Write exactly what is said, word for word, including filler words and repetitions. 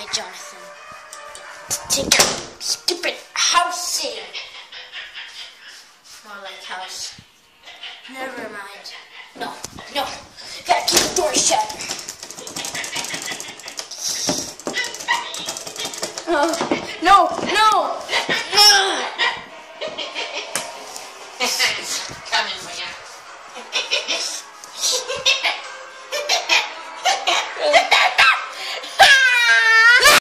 right, Jonathan. Take a stupid house sitting. More like house. Never mind. No, no. Gotta keep the door shut. Uh, no, no. Coming.